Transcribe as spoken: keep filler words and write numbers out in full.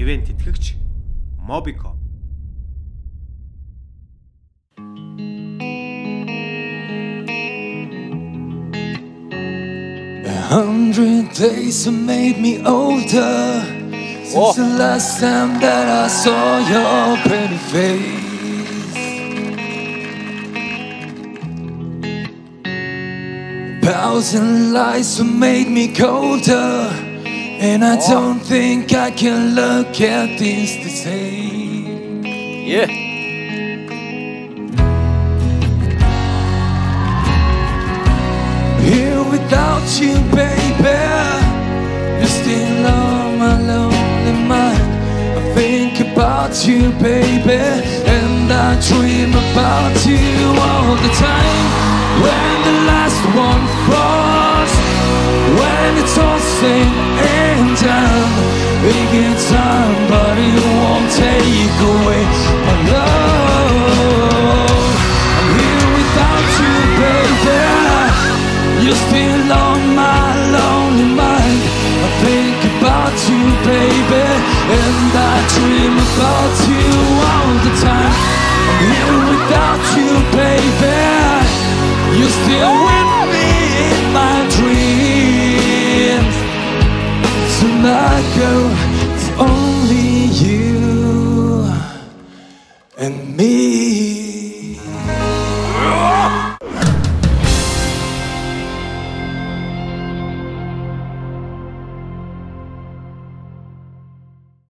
ивент тэтгэгч Mobico. A hundred days have made me older since oh. the last time that I saw your pretty face. A thousand lies have made me colder, and I oh. don't think I can look at this the same. Yeah. Here without you, baby, you're still on my lonely mind. I think about you, baby, and I dream about you all the time. When the last one falls, when it's all said and done, it gets time, but it won't take away my love. I'm here without you, baby, you're still on my lonely mind. I think about you, baby, and I dream about you all the time. I'm here without you, baby, you're still with me in my dreams. Tonight, girl, it's only you and me.